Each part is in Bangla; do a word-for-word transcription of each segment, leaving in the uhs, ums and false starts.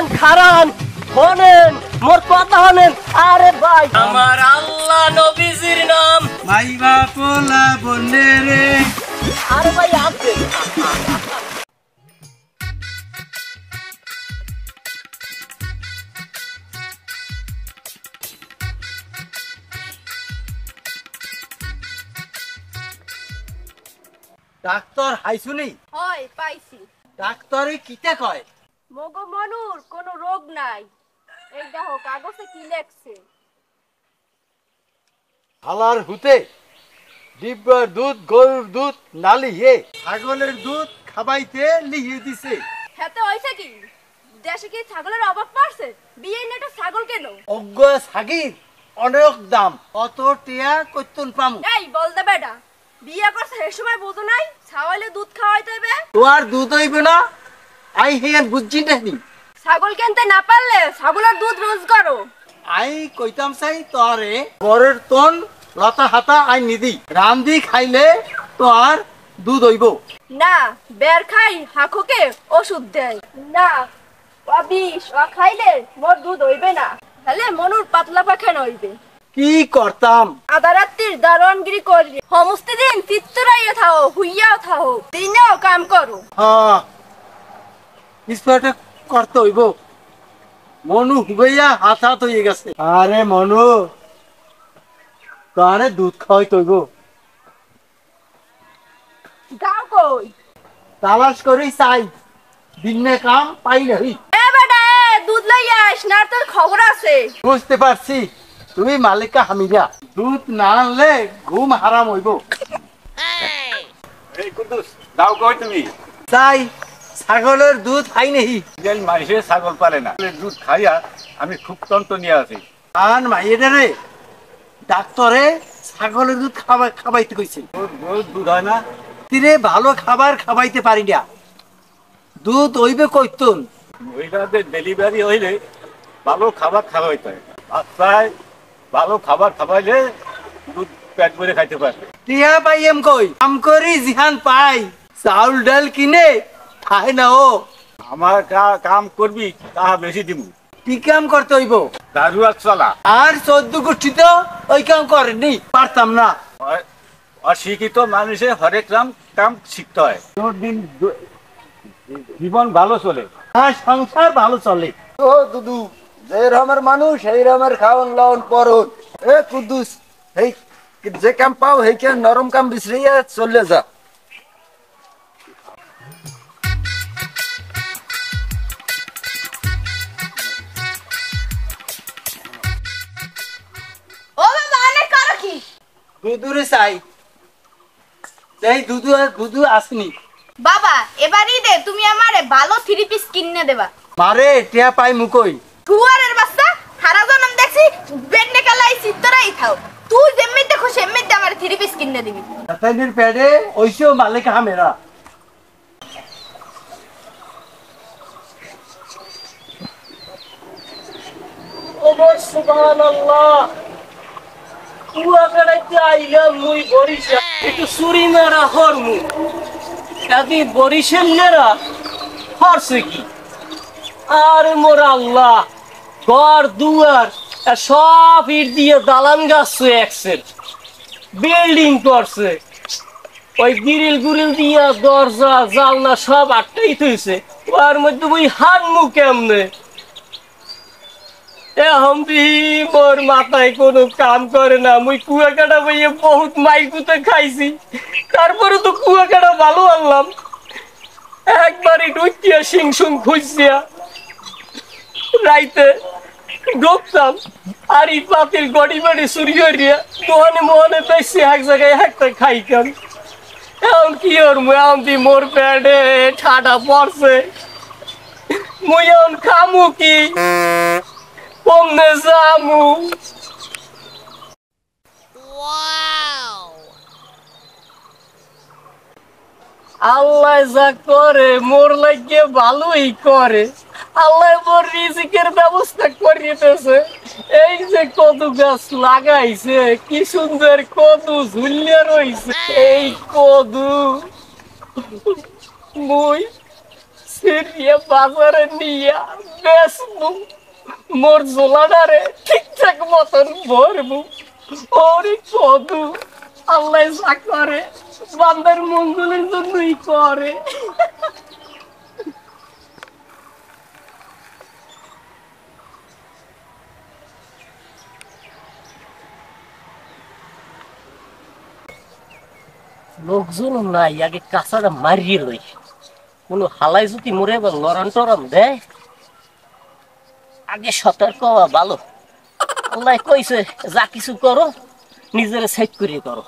খারান শোনেন মোর কথা শোনেন। আরে ভাই আমার আল্লাহ নবীজির নাম মাইবা পোলা বন্যে রে। আরে ভাই আছে ডাক্তার হাইছুনি? হয় পাইছি। ডাক্তারে কিটা কয়? মগো মনুর কোনো রোগ নাই। এই দেখো কাগজে কি লেখছে। হালার হুতে ডিব্বার দুধ, গরুর দুধ নালিয়ে ছাগলের দুধ খাবাইতে লিখে দিছে। হেতে হইছে কি দেশে কি ছাগলের অভাব পড়ছে? বিয়ে নিয়ে একটা ছাগল কেন? অজ্ঞ ছাগির অনেক দাম, অত টিয়া কইতুন পাম। এই বলতে বেটা বিয়ে করছে সে সময় বুঝো নাই ছাগলে দুধ খাওয়াইতে হবে। তোমার দুধ হইবে না আই হেয়ার বুঝছি নাকি? ছাগল কিনতে না পারলে ছাগলের দুধ রোজ করো। আই কইতাম চাই তরে বরের তন লতা হাতা আই নিদি রান্ধি খাইলে তোর দুধ হইব না। বের খাই হাকুকে ওষুধ দেয় না, ও বিষ ও খাইলে মোর দুধ হইবে না, তাহলে মনুর পাতলা পাখানো হইবে। কি করতাম? আধা রাত্রির দারোয়ানগিরি করি, সমস্ত দিন চিত্তরাইয়া থাও, হুইয়াও থাও, দিনেও কাম করো। হ্যাঁ কিছুটা করতে হইব। মনু হুবাইয়া হাত হাত হয়ে গেছে। আরে মনু তারে দুধ খাওয়াই তৈব। গাও কই? তালাশ করি চাই, দিনে কাম পাই নাই। এ বেটা এ দুধ লইয়া আইস না, তোর খবর আছে। বুঝতে পারছি তুমি মালিকা হামিদা, দুধ না আনলে ঘুম হারাম হইব। এই কুদ্দুস দাও কই তুমি? চাই ছাগলের দুধ খাই নেহি। যেন মাইসে ছাগল পারে না, দুধ খাইয়া আমি খুব তন্ত নিয়ে আছি। আন মাইয়েটা রে ডাক্তারে ছাগলের দুধ খাবা খাবাইতে কইছে। রোজ দুধ হয় না? তিরে ভালো খাবার খাবাইতে পারি না, দুধ হইবে কইতুন। মহিলাদের ডেলিভারি হইলে ভালো খাবার খাওয়াইতে হয়, বাচ্চায় ভালো খাবার খাওয়াইলে দুধ পেট ভরে খাইতে পারবে। টিয়া পাই এম কই কাম করি জিহান পাই, চাউল ডাল কিনে খাই না। ও আমার কাম করবি তাহা বেশি দিব। কি কাম করতে হইব? দারুয়া চলা। আর চোদ্দ গোষ্ঠী তো ওই কাম করেনি, পারতাম না। অশিক্ষিত মানুষের হরেক কাম কাম শিখতে হয়, তোর দিন জীবন ভালো চলে। আর সংসার ভালো চলে। ও দুদু যে রকমের মানুষ সেই রকমের খাওন লাওন পরন। এ কুদ্দুস এই যে কাম পাও সেই কাম নরম কাম বিছরিয়া চলে যা। ও বাবা অনেক করো কি? দুদুরে চাই, এই দুদু আর দুদু আসনি। বাবা এবারই দে তুমি আমারে ভালো থ্রি পিস কিনে দেবা। মারে টিয়া পাই মুকই। তুয়ারের বাচ্চা সারা জনম দেখছি বেডনে কালাই চিত্তরাই খাও, তুই যেমনিতে খুশি এমনিতে আমার থ্রি পিস কিনে দিবি। তাইনের পেটে ওইসো মালিকা হামেরা। ওমর সুবহানাল্লাহ কুয়াকাটাইতে আইলাম মুই বরিশা একটু চুরি মেরা হরমু এদি বরিশাল নেরা হরছে কি? আরে মোর আল্লাহ ঘর দুয়ার সব ইট দিয়ে দালান গাছছে, একসের বিল্ডিং করছে, ওই গিরিল গুরিল দিয়া দরজা জানলা সব আটটাই থইছে। ওর মধ্যে ওই হানমু কেমনে? এখন মোর মাথায় কোনো কাম করে না। মুই কুয়াকাটা বইয়ে বহুত মাইকুতে খাইছি, তারপরে তো কুয়াকাটা ভালো আনলাম। একবারই ঢুকিয়া সিং সুং খুঁজছিয়া রাইতে ঢুকতাম আর ই পাতিল গড়ি বাড়ি চুরি করিয়া দোহানে মোহনে বেশি এক জায়গায় একটা খাইতাম। এখন কি ওর এখন দি মোর পেটে ঠাডা পড়ছে, মুই এখন খামু কি কমনে যামু? আল্লাহ যা করে মোর লাগিয়ে ভালোই করে। আল্লাহ মোর রিজিকের ব্যবস্থা করিতেছে। এই যে কদু গাছ লাগাইছে, কি সুন্দর কদু ঝুলিয়া রইছে। এই কদু মুই ফিরিয়ে বাজারে নিয়ে বেসবু মোর জোলাডারে ঠিকঠাক মতন ভরবু ওরে কদু আল্লাহ যা করে বান্দার মঙ্গলের জন্যই করে। লোকজন নাই, আগে কাঁচাটা মারিয়ে লই। কোন হালাই যদি মরে এবার লড়ান টরান দেয়, আগে সতর্ক হওয়া ভালো। আল্লাহ কইছে যা কিছু করো নিজের সেট করে করো।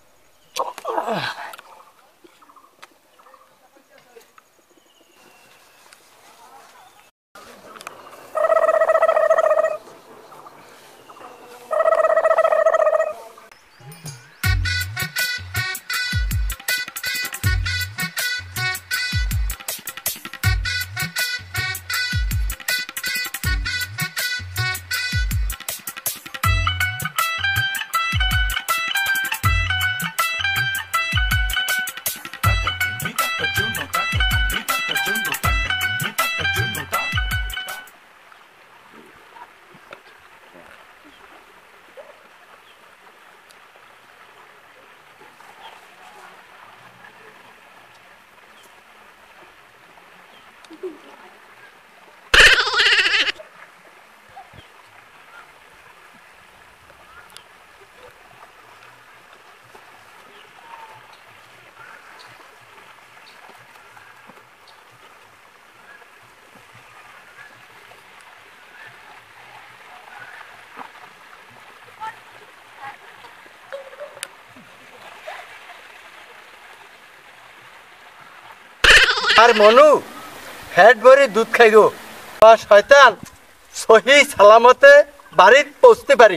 আর মনু ফ্যাট ভরে দুধ খাই গো, শয়তান সহি সালামতে বাড়ির পৌঁছতে পারি।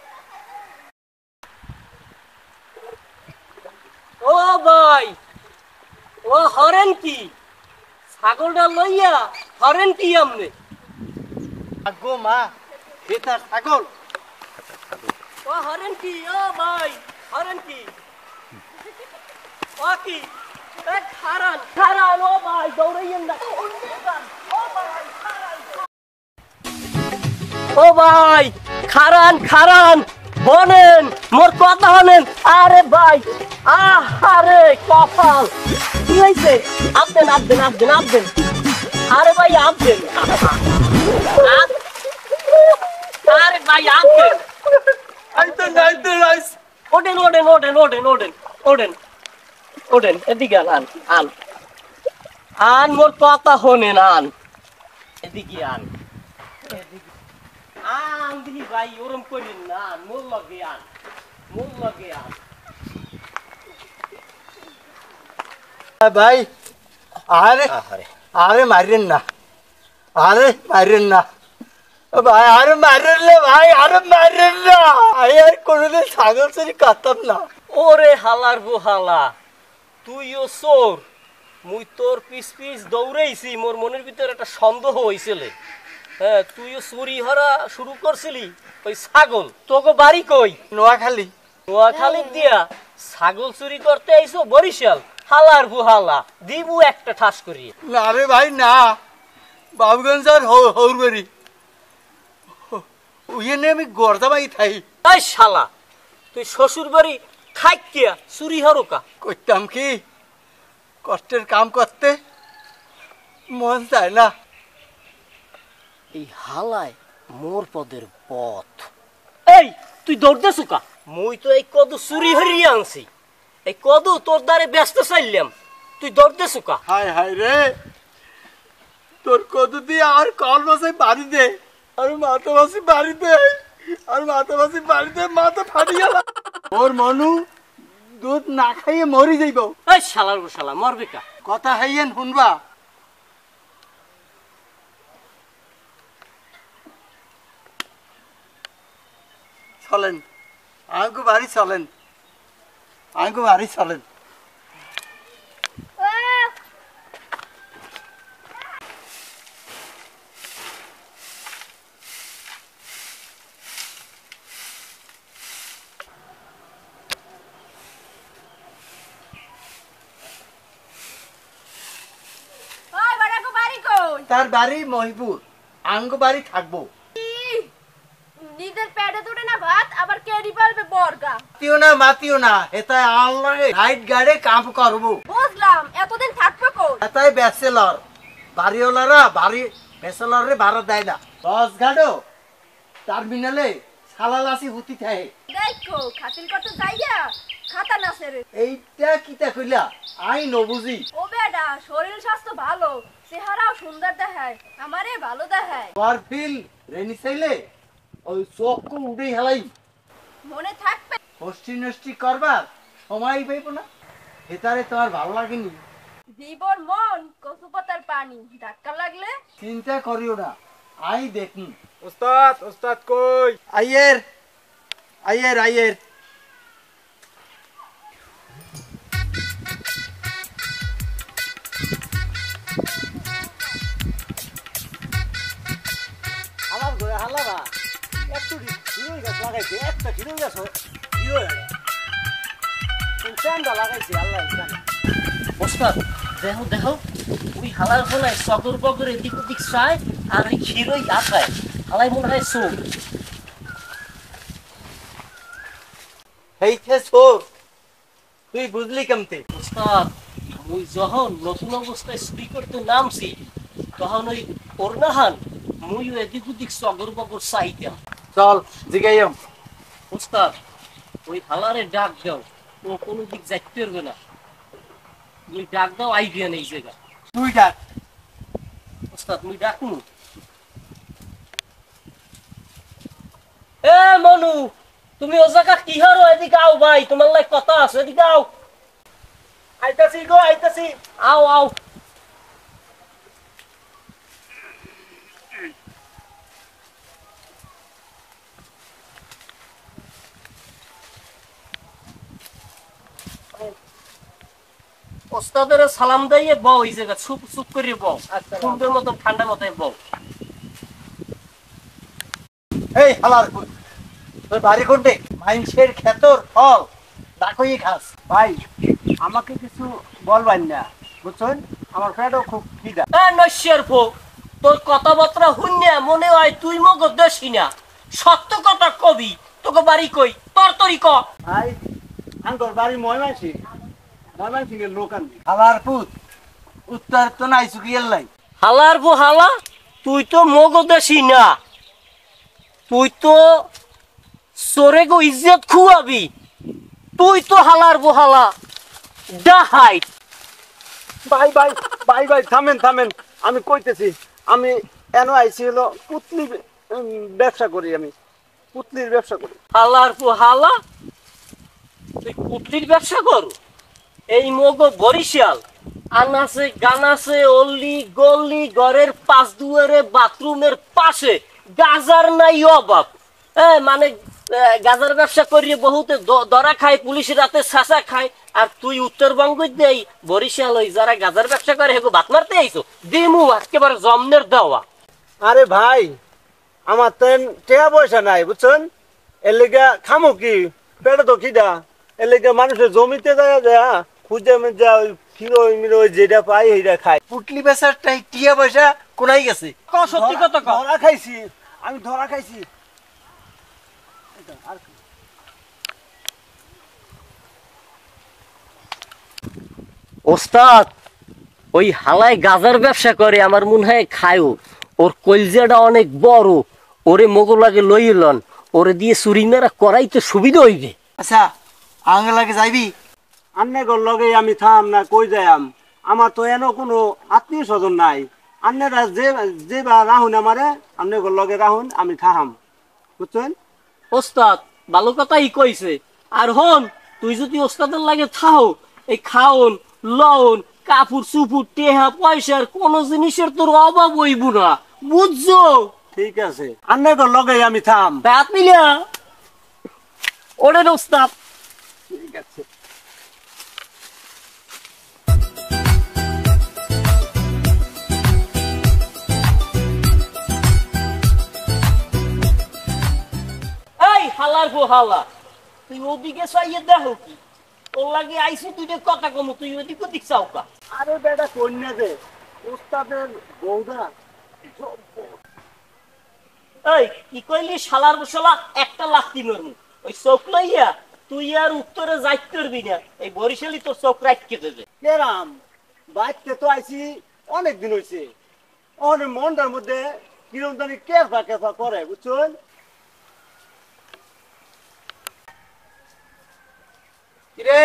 ও ভাই, ও হরেন কি ছাগলটা লইয়া হরেন কি আমনে? আগো মা এটা ছাগল। ও হরেন কি? ও ভাই হরেন কি? ও কি খারান খারান? ও ভাই দৌড়াইয়েন না। ও ভাই খারান খারান, বনেন মোর কথা হলেন। আরে ভাই আরে কপাল কি হয়েছে? আপদেন আপদেন আপদেন আপদেন। আরে ভাই আপদেন, আরে ভাই আপদেন। ওঠেন ওঠেন ওঠেন ওঠেন ওঠেন ওঠেন ওঠেন, এদিকে আন আন আন মোর কথা হনেন, আন এদিকে আন এদিকে আন দিহি ভাই, ওরম করেন না, আন মোর লগে আন মোর লগে আন। ভাই আরে আরে মারেন না, আরে মারেন না ভাই, আরে মারেন না ভাই, আরে মারেন না। আমি আর কোনোদিন ছাগল চুরি করতাম না। ওরে হালার গো হালা, তুইও চোর, মুই তোর পিস পিস দৌড়াইছি। মোর মনের ভিতরে একটা সন্দেহ হয়েছিল, হ্যাঁ তুইও চুরি হরা শুরু করছিলি ওই ছাগল। তোকে বাড়ি কই? নোয়াখালী। নোয়াখালী দিয়া ছাগল চুরি করতে আইছো বরিশাল? হালার গো হালা, দিবু একটা ঠাস করিয়ে। না রে ভাই না, বাবুগঞ্জ আর হৌরবাড়ি ওইখানে আমি গর্দাবাই থাই। তাই শালা তুই শ্বশুর বাড়ি খাইকিয়া চুরি হরকা করতাম কি, কষ্টের কাম করতে মন চায় না। এই হালায় মোর পদের পথ। এই তুই দৌড়তে চুকা, মুই তো এই কদু চুরি হরিয়ে আনছি, এই কদু তোর দ্বারে ব্যস্ত চাইলাম, তুই দৌড়তে চুকা। হায় হায় রে, তোর কত দিয়ে আর কল বসে বাড়ি দে, আর মাথা বাসি বাড়ি দে, আর মাথা বাসি বাড়ি দে, মাথা ফাটি গেল। ওর মনু দুধ না খাইয়ে মরি যাইব। এই শালার গো শালা, মরবে কা? কথা হাইয়েন শুনবা। চলেন আমাকে বাড়ি চলেন, আমাকে বাড়ি চলেন। ওই বড়াকো বাড়ি তার বাড়ি মহিপুর, আঙ্গ বাড়ি থাকবো। ইহ, নিজের পেটে তোটে না ভাত আবার কেডি পারবে বর্গা। মাতিও না মাতিও না, এটাই আনলগে নাইট গার্ডে কাম করবো। বুঝলাম, এতদিন থাকবে কই? এটাই ব্যাচেলর, বাড়িওয়ালারা বাড়ি ব্যাচেলরে ভাড়া দেয় না। বস গার্ডও টার্মিনালে সালালাসি হুতি থাকে। দেখো খাতির করতে যাইয়া খাতা না সেরে। এইটা কিতা কইলা আই নবুঝি। ও বেটা, শরীর স্বাস্থ্য ভালো, চেহারাও সুন্দর দেখায়, আমারে ভালো দেখায়। তোমার ফিল রেনি চাইলে ওই চোখ উঠেই হেলাই। মনে থাকবে হস্টি নষ্টি করবার সময় পাইব না। ভেতরে তোমার ভালো লাগেনি? জীবন মন কচুপাতার পানি, ধাক্কা লাগলে চিন্তা করিও না, আই দেখুন। ওস্তাদ ওস্তাদ কই? আইয়ের আইয়ের আইয়ের আমার ঘরে হালাবা একটু হিরোই গাছ লাগাইছে, একটা হিরোই গাছ হিরো চান্দা লাগাইছে আল্লাহ জানে। ওস্তাদ দেখো দেখো ওই হালার ফলে সকর বগর এদিক ওদিক চায় আর ওই ক্ষীরই আখায়, হালাই মনে হয় চোখ। হেইছে সোর, তুই বুঝলি কেমতে? ওস্তাদ ওই যখন নতুন অবস্থায় স্ত্রী করতে নামছি তখন ওই অর্ণাহান মুইও এদিক ওদিক সকর বগর চাইতাম। চল জিগাইম। ওস্তাদ ওই হালারে ডাক দাও, ও কোনো দিক যাইতে পারবে না। ওই ডাক দাও আইডিয়া নেই জায়গা। তুই ডাক। ওস্তাদ মুই ডাকমু। এ মনু, তুমি ও জায়গা কি হারো? এদিকে আও ভাই, তোমার লাই কথা আছে, এদিকে আও। আইতাছি গো আইতাছি। আও আও। ওস্তাদের সালাম দিয়ে বউ এই জায়গা চুপ চুপ করে বউ, সুন্দর মতো ঠান্ডা মাথায় বউ। এই হালার কই, তোর বাড়ি কোনটে? মাইনসের ক্ষেতর ফল ডাকই খাস। ভাই আমাকে কিছু বলবেন না বুঝছেন, আমার পেটও খুব খিদা। এ নশ্বর ফো, তোর কথাবার্তা শুনিয়া মনে হয় তুই মগ দেশি না। সত্য কথা কবি, তোকে বাড়ি কই, তোর তরি ক। ভাই আঙ্কর বাড়ি ময়মানসিং, ময়মানসিং এর লোক আনবি। হালার পুত উত্তর তো নাই চুকিয়ে লাই। হালার বো হালা, তুই তো মগ দেশি না, তুই তো সরে গো ইজ্জত খুয়াবি। তুই তো হালার বো হালা ডাহাই। ভাই ভাই ভাই ভাই থামেন থামেন, আমি কইতেছি আমি এনো আইছি হলো পুতলি উম, ব্যবসা করি, আমি পুতলির ব্যবসা করি। হালার পো হালা, তুই কুটির ব্যবসা করু? এই মগ বরিশাল আনাছে গানাছে অল্লি গল্লি ঘরের পাঁচ দুয়ারে বাথরুমের পাশে গাজার নাই অভাব। এ মানে গাজার ব্যবসা করিয়ে বহুতে ধরা খায়, পুলিশের রাতে শাসা খায়। আর তুই উত্তরবঙ্গ দেই বরিশাল ওই যারা গাজার ব্যবসা করে হেগো বাত মারতে আইছো দিমু একেবারে জমনের দেওয়া। আরে ভাই আমার তো টাকা পয়সা নাই বুঝছেন, এর লেগে খামো কি, পেটে তো খিদা, এর লেগে মানুষের জমিতে যায় যায় খুঁজে যা ওই ফিরো মিরো যেটা পাই সেইটা খাই। পুটলি বেচার টাই টিয়া পয়সা কোনাই গেছে? ক সত্যি কথা ক। ধরা খাইছি আমি, ধরা খাইছি। ওস্তাদ ওই হালাই গাজার ব্যবসা করে, আমার মনে হয় খায়ও। ওর কলজাটা অনেক বড়, ওরে মোগলাকে লইলন, ওরে দিয়ে চুরি মেরা করাই তো সুবিধা হইবে। আচ্ছা আঙ্গ লাগে যাইবি? আন্নে গর লগে আমি থাম না কই যাইম, আমার তো এনো কোনো আত্মীয় স্বজন নাই। আন্নেরা যে যে বা রাহুন আমারে আন্নে গর লগে রাহুন, আমি থাহাম বুঝছেন। ওস্তাদ ভালো কথাই কইছে। আর হন, তুই যদি ওস্তাদের লাগে থাও, এই খাওন লন কাপড় চুপুর টেহা পয়সার কোন জিনিসের তোর অভাব হইব না, বুঝছো? ঠিক আছে আন্নে গর লগে আমি থাম। বাত মিলা ওরে ওস্তাদ। ঠিক আছে। এই হালার গো হালা, তুই ওদিকে চাইয়ে দেখো কি, তোর লাগে আইসি দুইটা কথা কম, তুই ওদিকে দিক চাও কা। আরে বেটা কন্যা যে ওস্তাদের বউদা এই কি কইলি শালার বসলা একটা লাত্তি মারমু ওই চোখ লইয়া তুই আর উত্তরে যাইতে পারবি না এই বরিশালি তোর চোখ রাখতে দেবে কেরাম বাইতে তো আইছি অনেক দিন হইছে অনেক মনটার মধ্যে কিরম জানি কেফা কেফা করে বুঝছেন রে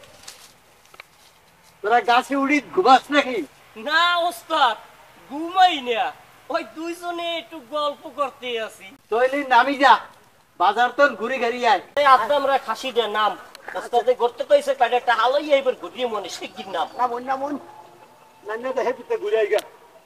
তোরা গাছে উড়ি ঘুমাস নাকি? না ওস্তাদ ঘুমাই না ওই দুইজনে একটু গল্প করতে আছি তৈলি নামি যা বাজার তোর ঘুরে ঘাড়ি আয়। এই আদামরা খাসি দে নাম ওস্তাদে করতে কইছে কাটে একটা হালাই আইবার ঘুরিয়ে মনে শিগগির নাম নামুন নামুন নান্নে তো হেপিতে ঘুরে আইগা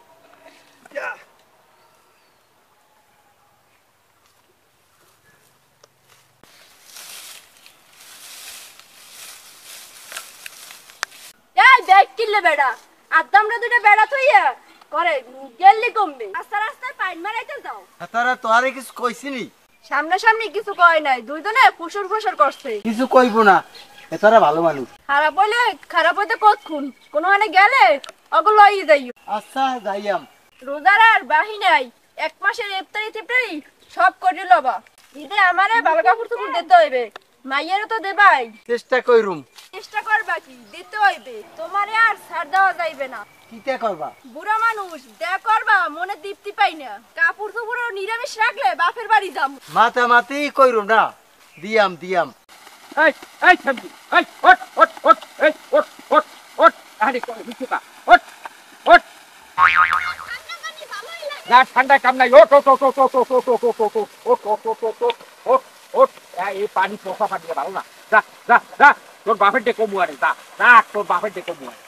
এই দেখ কিল্লে বেড়া আদামরা দুটো বেড়া থইয়া করে গেললি কমবে রাস্তা রাস্তায় পাইন মারাইতে যাও তারা তোরে কিছু কইছিনি? সামনে সামনে কিছু কয় নাই দুইজনে ফুসুর ফুসুর করছে কিছু কইব না এতারা ভালো মানুষ। খারাপ হইলে খারাপ হইতে কতক্ষণ কোনোখানে গেলে ওগুলো লই যাইও আচ্ছা যাইয়াম। রোজার আর বাহি নাই এক মাসের ইফতারি টিফতারি সব করে লবা ঈদে আমারে ভালো কাপড় চোপড় দিতে হইবে মাইয়েরও তো দেবাই চেষ্টা কইরুম। চেষ্টা করবা কি দিতে হইবে তোমারে আর ছাড় দেওয়া যাইবে না কিটা করবা? বুড়া মানুষ দেখ করবা মনে তৃপ্তি পাই না কাপড় চোপড় নিরামিষ রাখলে বাপের বাড়ি যাম মাথা মাতি কইরুম না দিয়াম দিয়াম। এই এই থামবি এই ওঠ ওঠ ওঠ এই ওঠ ওঠ ওঠ আরে কই বিছুকা ওঠ ওঠ না ঠান্ডা কাম নাই ওঠ ওঠ ওঠ ওঠ ওঠ ওঠ ওঠ ওঠ ওঠ ওঠ ওঠ ওঠ ওঠ ওঠ ওঠ ওঠ এই পানি পোকা পানি ভালো না যা যা যা তোর বাপের ডে কমু আরে যা যা তোর বাপের ডে কমু আরে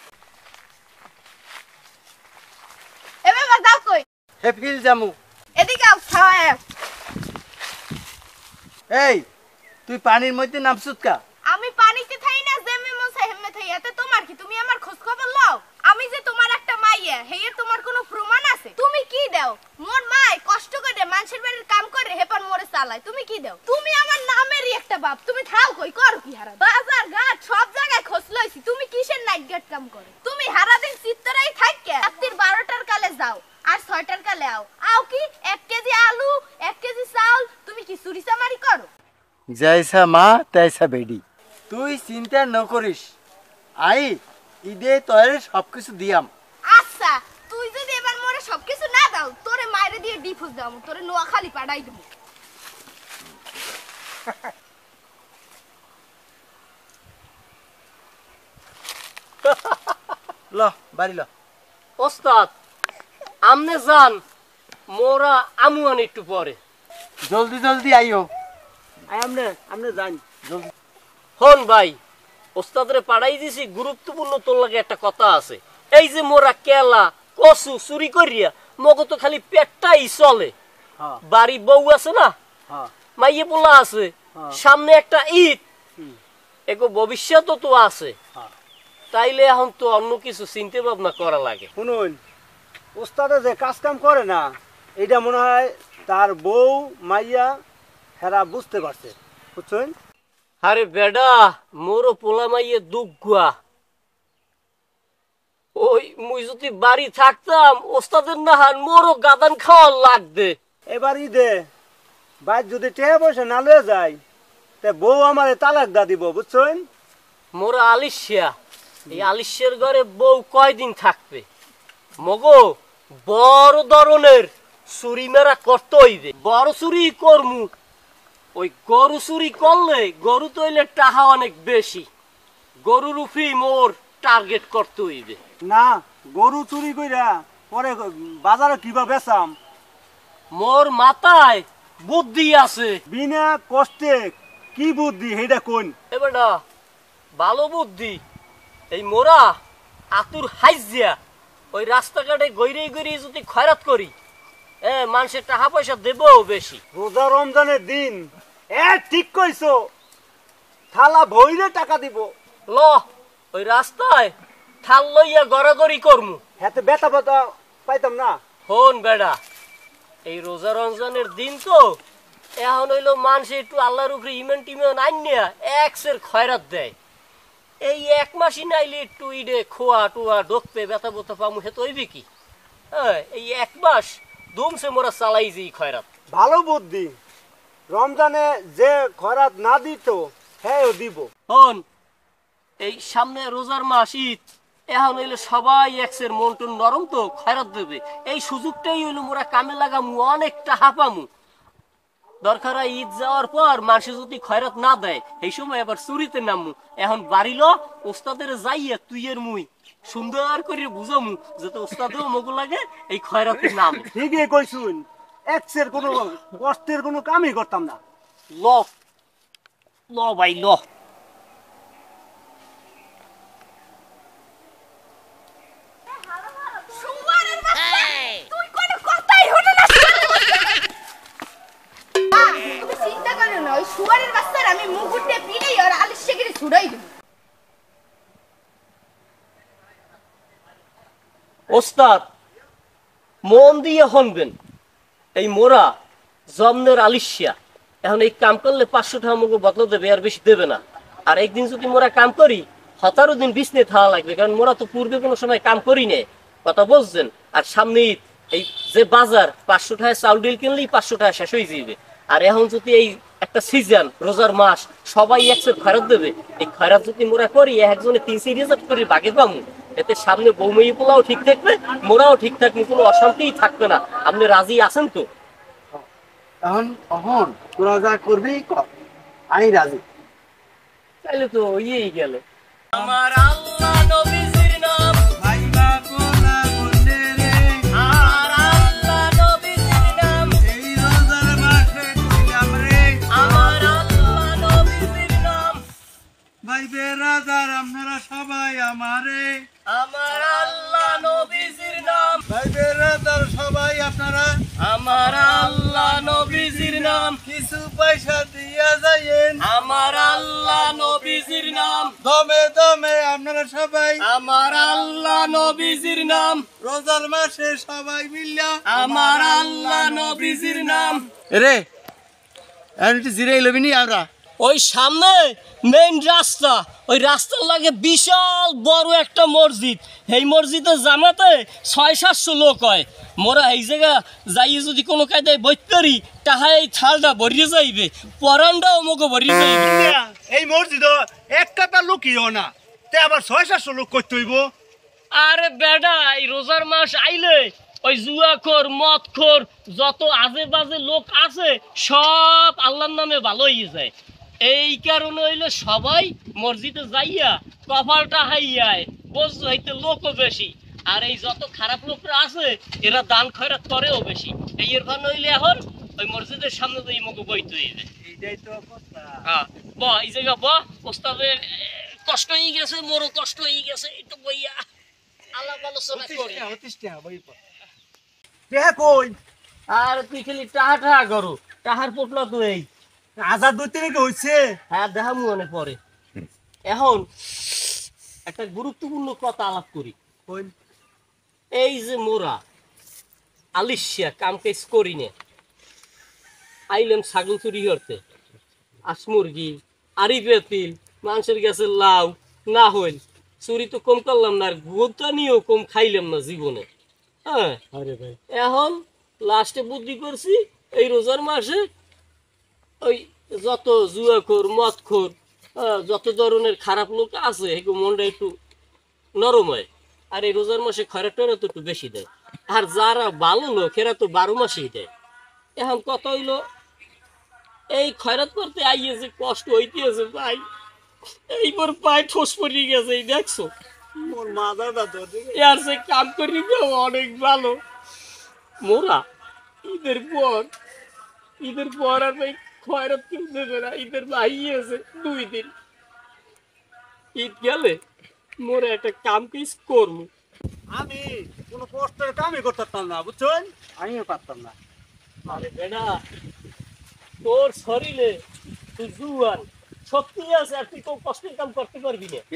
এবে বাজাও কই হেপিল জামু। এদিকে আও খাওয়া এই তুই পানির মধ্যে নামছুত কা? আমি পানিতে থাই না জেমে মসে হেমে থাই এতে তোমার কি তুমি আমার খোঁজ খবর লও আমি যে তোমার একটা মাইয়া হেয়ে তোমার কোনো প্রমাণ আছে তুমি কি দাও মোর মাই কষ্ট করে মানুষের বাড়ির কাম করে হেপার মোরে চালায় তুমি কি দাও তুমি আমার নামেরই একটা বাপ তুমি থাও কই করো কি হারা বাজার ঘাট সব জায়গায় খোঁজ লইছি তুমি কিসের নাইট গেট কাম করে তুমি হারা দিন চিত্তরাই থাইকে রাত্রির বারোটার কালে যাও আর ছয়টার কালে আও আও কি এক কেজি আলু এক কেজি চাউল তুমি কি চুরিচামারি করো জয়সা মা তাইসা বেডি। তুই চিন্তা ন করিস আই ঈদে তোরে সবকিছু দিয়াম। আচ্ছা তুই যদি এবার মোরে সবকিছু না দাও তোরে মাইরে দিয়ে ডিফুজ দাও তোরে নোয়াখালী পাঠাই দেব ল বাড়ি ল। ওস্তাদ আমনে যান মোরা আমুয়ান একটু পরে জলদি জলদি আইও। আই আমনে আমনে যান জলদি। হন ভাই ওস্তাদরে পাড়াই দিছি গুরুত্বপূর্ণ তোর লাগে একটা কথা আছে এই যে মোরা কেলা কচু চুরি করিয়া মগো তো খালি পেটটাই চলে হ্যাঁ বাড়ি বউ আছে না হ্যাঁ মাইয়ে পোলা আছে হ্যাঁ। সামনে একটা ঈদ এগো ভবিষ্যৎ তো আছে হ্যাঁ। তাইলে এখন তো অন্য কিছু চিন্তা ভাবনা করা লাগে শুনুন ওস্তাদে যে কাজ কাম করে না এটা মনে হয় তার বউ মাইয়া হেরা বুঝতে পারছে বুঝছেন আরে বেডা মোরও পোলা মাইয়ে দুগুয়া ওই মুই যদি বাড়ি থাকতাম ওস্তাদের না হান মোরও গাদান খাওয়ার লাগবে এবার ঈদে বাইর যদি টেহা পয়সা না লয়ে যায় তে বউ আমারে তালাক দা দিব বুঝছেন মোরা আলিশিয়া এই আলিশের ঘরে বউ কয়দিন থাকবে মগো বড় ধরনের চুরি মেরা করতে হইবে বড় চুরি করমু ওই গরু চুরি করলে গরু তৈলে টাহা অনেক বেশি গরুর উপরেই মোর টার্গেট করতে হইবে না গরু চুরি কইরা পরে বাজারে কিবা বেচাম মোর মাথায় বুদ্ধি আছে বিনা কষ্টে কি বুদ্ধি হেডা কোন এবারটা ভালো বুদ্ধি এই মোরা আতুর হাইজিয়া ওই রাস্তাঘাটে গৈরে গৈরে যদি খয়রাত করি এ মানুষের টাকা পয়সা দেবও বেশি রোজা রমজানের দিন এ ঠিক কইছো থালা ভইরে টাকা দিব ল ওই রাস্তায় থাল লইয়া গড়াগড়ি করমু হাতে বেতা বেতা পাইতাম না হন বেড়া এই রোজা রমজানের দিন তো এখন হইলো মানুষ একটু আল্লাহর উপরে ইমেন টিমেন আইনিয়া একসের খয়রাত দেয় এই এক মাসই নাইলে একটু ইডে খোয়া টুয়া ডোকপে ব্যথা বোথা পামু হে তো হইবে কি হ্যাঁ এই এক মাস দুমসে মোরা চালাই যে খয়রাত। ভালো বুদ্ধি। রমজানে যে খয়রাত না দিত হ্যাঁ দিব। হন এই সামনে রোজার মাস ঈদ, এখন হইলে সবাই একসের মন টন নরম তো খয়রাত দেবে, এই সুযোগটাই হইলো মোরা কামে লাগামু, অনেকটা হাঁপামু। দরকার হয় ঈদ যাওয়ার পর মানুষ যদি খয়রাত না দেয় এই সময় আবার চুরিতে নামু। এখন বাড়িল ওস্তাদের যাইয়া তুই এর মুই সুন্দর করে বুঝামু যাতে ওস্তাদেও মগু লাগে এই খয়রাতের নাম। ঠিকই কইছুন, এক্সের কোনো কষ্টের কোনো কামই করতাম না। ল ল ভাই ল। শুয়ারের বাচ্চা, তুই কোনো কথাই হলো না। মা, তুমি চিন্তা করো না, ওই শুয়ারের বাচ্চার আমি মুকুটে পিড়েই আর আলিশাগিরি ছুড়াই দেব। ওস্তাদ মন দিয়ে শুনবেন, এই মোরা জমনের আলিশিয়া এখন এই কাম করলে পাঁচশো টাকা মুখ বদলা দেবে, আর বেশি দেবে না। আর একদিন যদি মোরা কাম করি সতেরো দিন বিছনে থাকা লাগবে, কারণ মোরা তো পূর্বে কোনো সময় কাম করি নে, কথা বুঝছেন। আর সামনে ঈদ, এই যে বাজার পাঁচশো টাকায় চাউল ডিল কিনলেই পাঁচশো টাকা শেষ হয়ে যাবে। আর এখন যদি এই একটা সিজন রোজার মাস সবাই একশো খয়রাত দেবে, এই খয়রাত যদি মোরা করি একজনে তিন চারি হাজার করে বাগে পাবো, এতে সামনে বৌময়ী পোলাও ঠিক থাকবে, মোরাও ঠিক থাকবে, কোনো অশান্তিই থাকবে না। আপনি রাজি আছেন তো? এখন অহন তোরা যা করবি কর, আমি রাজি। তাইলে তো ইয়েই গেল। আমার আল্লাহ নবীজির নাম ভাইবা কোলা বললে রে, আর আল্লাহ নবীজির নাম এই রোজার মাসে কইলাম রে, আমার আল্লাহ নবীজির নাম ভাই বেরাদার আপনারা সবাই আমারে, আমার আল্লাহ নবীজির নাম ভাই বেরাদার সবাই আপনারা আমার আল্লাহ নবীজির নাম কিছু পয়সা দিয়া যাইয়েন, আমার আল্লাহ নবীজির নাম দমে দমে আপনারা সবাই আমার আল্লাহ নবীজির নাম রোজার মাসে সবাই মিল্লা আমার আল্লাহ নবীজির নাম। রে এখন একটু জিরাই লবি নি আমরা। ওই সামনে মেইন রাস্তা, ওই রাস্তার লাগে বিশাল বড় একটা মসজিদ, এই মসজিদে জামাতে ছয় সাতশো লোক হয়। মোরা এই জায়গা যাই যদি কোনো কায়দায় বইত করি তাহা এই থালটা ভরিয়ে যাইবে, পরানটাও মোকে ভরিয়ে যাইবে। এই মসজিদ একটা লোকইও না, তে আবার ছয় সাতশো লোক করতে হইব। আরে বেডা এই রোজার মাস আইলে ওই জুয়াখোর মদখোর যত আজে বাজে লোক আছে সব আল্লাহর নামে ভালো হয়ে যায়। এই কারণে হইলে সবাই মসজিদে যাইয়া কপালটা হাইয়ায় বসতে হইতে লোকও বেশি, আর এই যত খারাপ লোকরা আছে এরা দান খয়রাত করেও বেশি। এই এর কারণে হইলে এখন ওই মসজিদের সামনে দিয়ে মুখ বইতে হইবে। এইটাই তো কথা। হ্যাঁ ব এই জায়গা ব, ওস্তাদের কষ্ট হয়ে গেছে, মোরও কষ্ট হয়ে গেছে, একটু বইয়া আলাপ আলোচনা করি। কে কই আর তুই খালি টাহা টাহা করো, টাহার পোটলা তো এই হাজার দুই তিন হইছে। হ্যাঁ দেখা মনে পড়ে। এখন একটা গুরুত্বপূর্ণ কথা আলাপ করি। এই যে মোরা আলিশিয়া কাম কাজ করি নে, আইলাম ছাগল চুরি করতে, আস মুরগি আরি পেতিল মানুষের কাছে লাউ না হইল চুরি তো কম করলাম না, আর গোটা নিয়েও কম খাইলাম না জীবনে। হ্যাঁ এখন লাস্টে বুদ্ধি করছি এই রোজার মাসে ওই যত জুয়াখোর মদখোর যত ধরনের খারাপ লোক আছে এগুলো মনটা একটু নরম হয়, আর এই রোজার মাসে খয়রাতটা তো একটু বেশি দেয়। আর যারা ভালো লোক এরা তো বারো মাসেই দেয়। এখন কত হইলো এই খয়রাত করতে আইয়ে যে কষ্ট হইতেছে ভাই, এইবার পায়ে ঠোস পড়িয়ে গেছে, এই দেখছো মোর মাথাটা ধরে ইয়ার সে কাম করি অনেক ভালো। মোরা ঈদের পর ঈদের পর আর ভাই খয়রাত কেউ দেবে না, ঈদের বাহিয়েছে দুই দিন, ঈদ গেলে মোরা একটা কাম কাজ করবো। আমি কোনো কষ্টের কামই করতাম না, বুঝছেন? আমিও পারতাম না। আরে বেটা তোর শরীরে তুই জুয়ান শক্তি আছে, আর তুই কোন কষ্টের কাম করতে পারবি না।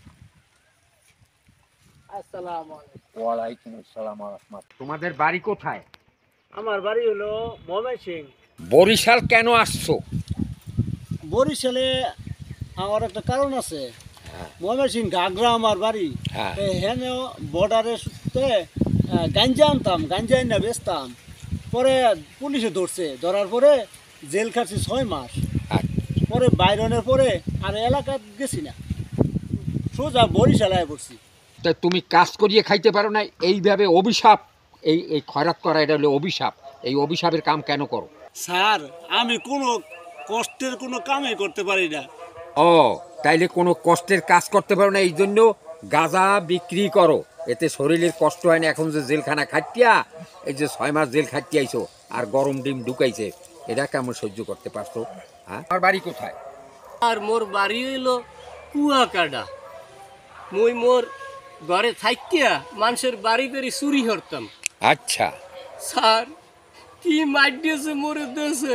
আসসালামু আলাইকুম। ওয়ালাইকুম আসসালাম ওয়া রাহমাতুল্লাহ। তোমাদের বাড়ি কোথায়? আমার বাড়ি হলো ময়মনসিংহ। বরিশাল কেন আসছো? বরিশালে আমার একটা কারণ আছে। ময়মনসিংহ ঘাগরা আমার বাড়ি, হ্যাঁ। হেন বর্ডারের সূত্রে আহ, গাঞ্জা আনতাম, গাঞ্জা না বেচতাম। পরে পুলিশে ধরছে, ধরার পরে জেল খাটছি ছয় মাস। পরে বাইরনের পরে আর এলাকা গেছি না, সোজা বরিশালায় পড়ছি। তা তুমি কাজ করিয়ে খাইতে পারো না, এইভাবে অভিশাপ, এই এই খয়রাত করা এটা হলো অভিশাপ। এই অভিশাপের কাম কেন করো? স্যার আমি কোনো কষ্টের কোনো কামই করতে পারি না। ও তাইলে কোনো কষ্টের কাজ করতে পারো না, এই জন্য গাঁজা বিক্রি করো, এতে শরীরের কষ্ট হয় না। এখন যে জেলখানা খাটিয়া, এই যে ছয় মাস জেল খাটিয়াইছো আর গরম ডিম ঢুকাইছে, এটা কেমন সহ্য করতে পারছো? হ্যাঁ, আমার বাড়ি কোথায়? আর মোর বাড়ি হইলো কুয়াকাটা। মুই মোর ঘরে থাকিয়া মানুষের বাড়ি বাড়ি চুরি করতাম। আচ্ছা, স্যার কি মার দিয়েছে মোরে দেশে,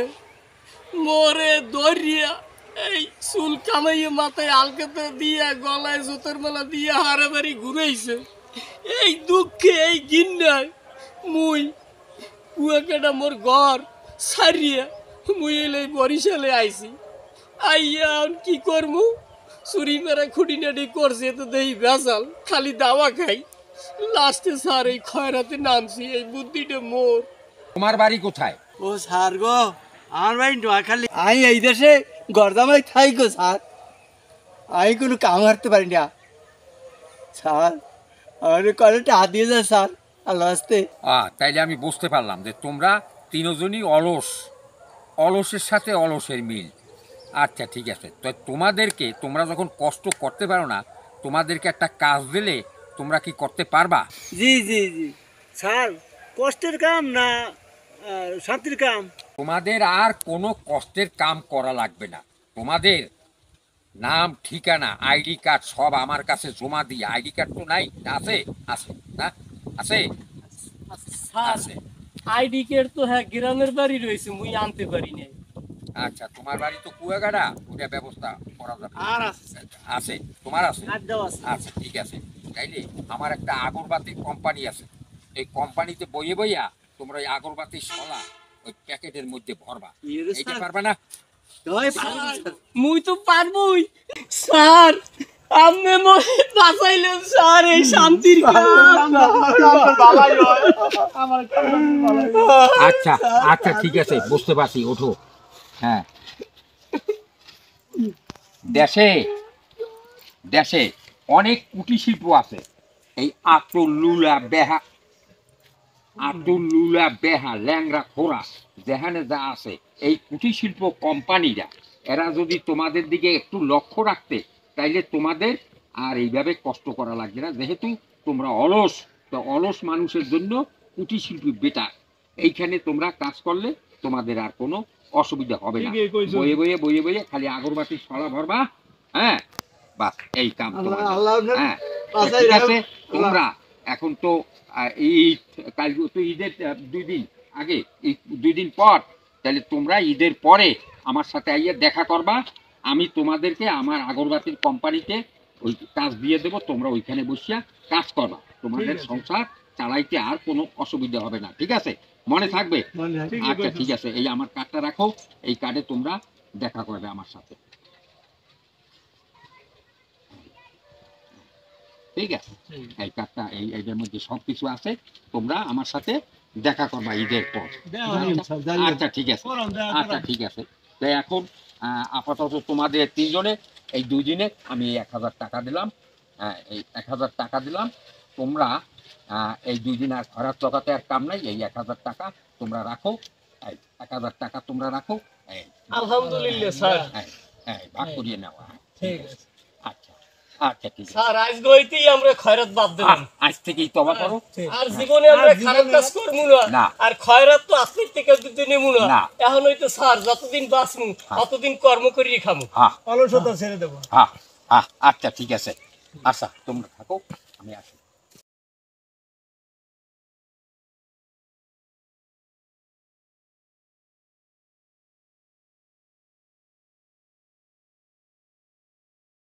মোরে দরিয়া এই চুল কামাইয়ে মাথায় আলকাতে দিয়া গলায় জোতের মালা দিয়া হারাবাড়ি ঘুরাইছে। এই দুঃখে এই গিন্নায় মুই কুয়াকাটা মোর ঘর সারিয়া মুই এলে বরিশালে আইছি। আইয়া কি করমু, চুরি মেরা খুঁটিনাটি করছে তো দেই বেজাল, খালি দাওয়া খাই। লাস্টে স্যার এই খয়রাতে নামছি, এই বুদ্ধিটা মোর। তোমার বাড়ি কোথায়? ও স্যার গো, আমার ভাই নোয়াখালী। আমি এই দেশে গরদামাই থাই গো স্যার, আমি কোনো কাম হারতে পারি না স্যার। আমার কলেজটা হাত দিয়ে যায় স্যার, আল্লাহ আসতে। আহ তাইলে আমি বুঝতে পারলাম যে তোমরা তিনজনই অলস, অলসের সাথে অলসের মিল। আচ্ছা ঠিক আছে, তো তোমাদেরকে, তোমরা যখন কষ্ট করতে পারো না, তোমাদেরকে একটা কাজ দিলে তোমরা কি করতে পারবা? জি জি জি স্যার, কষ্টের কাম না আহ, শান্তির কাম। তোমাদের আর কোনো কষ্টের কাম করা লাগবে না। তোমাদের নাম, ঠিকানা, আইডি কার্ড সব আমার কাছে জমা দিই। আইডি কার্ড তো নাই? আছে? আছে না? আছে? স্যার আছে। আইডি কার্ড তো হ্যাঁ গ্রামের বাড়ি রয়েছে, মুই আনতে পারি না। আচ্ছা, তোমার বাড়ি তো কুয়াকাটা, ওটা ব্যবস্থা করা যাবে। আর আছে আছে? তোমার আছে? আড্ডাও আছে। আচ্ছা ঠিক আছে। তাইলে আমার একটা আগরবাতির কোম্পানি আছে, এই কোম্পানিতে বইয়ে বইয়া তোমরা ওই আগরবাতির শলা ওই প্যাকেটের মধ্যে ভরবা। এইটা পারবা না? মুই তো পারবই স্যার, আপনি মোরে বাঁচাইলেন স্যার এই শান্তির কাম। আচ্ছা আচ্ছা ঠিক আছে, বুঝতে পারছি, ওঠো। হ্যাঁ, দেশে দেশে অনেক কুটির শিল্প আছে। এই আতর, লুলা, বেহা, আতর, লুলা, বেহা, ল্যাংরা, খোরা, যেখানে যা আছে, এই কুটির শিল্প কোম্পানিরা, এরা যদি তোমাদের দিকে একটু লক্ষ্য রাখতে, তাইলে তোমাদের আর এইভাবে কষ্ট করা লাগবে না। যেহেতু তোমরা অলস, তো অলস মানুষের জন্য কুটির শিল্পী বেটার। এইখানে তোমরা কাজ করলে তোমাদের আর কোনো অসুবিধা হবে না। বইয়ে বইয়ে বইয়ে বইয়ে খালি আগরবাতির শলা ভরবা। হ্যাঁ, বাস এই কাম তোমাদের। হ্যাঁ ঠিক আছে। তোমরা এখন তো আহ, ঈদ, কাল তো ঈদের আহ, দুই দিন আগে, এই দুই দিন পর, তাহলে তোমরা ঈদের পরে আমার সাথে আইয়া দেখা করবা। আমি তোমাদেরকে আমার আগরবাতির কোম্পানিতে ওই কাজ দিয়ে দেবো, তোমরা ওইখানে বসিয়া কাজ করবা। তোমাদের সংসার চালাইতে আর কোনো অসুবিধা হবে না, ঠিক আছে? মনে থাকবে? আচ্ছা ঠিক আছে, এই আমার কার্ডটা রাখো, এই কার্ডে তোমরা দেখা করবে আমার সাথে, ঠিক আছে? এই কার্ডটা, এই এদের মধ্যে সবকিছু আছে, তোমরা আমার সাথে দেখা করবা ঈদের পর। আচ্ছা ঠিক আছে, আচ্ছা ঠিক আছে। তো এখন আহ, আপাতত তোমাদের তিনজনে এই দুই দিনে আমি এক হাজার টাকা দিলাম। আহ, এই এক হাজার টাকা দিলাম। তোমরা আহ, এই দুই দিন আর খরাত লাগাতে আর কাম নাই, এই এক হাজার টাকা তোমরা রাখো। এই এক হাজার টাকা তোমরা রাখো। এই আলহামদুলিল্লাহ স্যার। এই, এই, ভাগ করিয়ে নেওয়া। ঠিক আছে আচ্ছা আচ্ছা ঠিক আছে। স্যার, আজ গইতেই আমরা খয়রাত বাদ দিলাম। আহ, আজ থেকেই তবা করো। আর জীবনে আমরা খারাপ কাজ করবো না, আর খয়রাত তো আজকের থেকে দিতে নেবো না। এখন হয়তো স্যার যতদিন বাঁচমু ততদিন কর্ম করিয়ে খামু। হ্যাঁ অলসতা ছেড়ে দেবো। হ্যাঁ হ্যাঁ, আচ্ছা ঠিক আছে। আচ্ছা তোমরা থাকো, আমি আসি।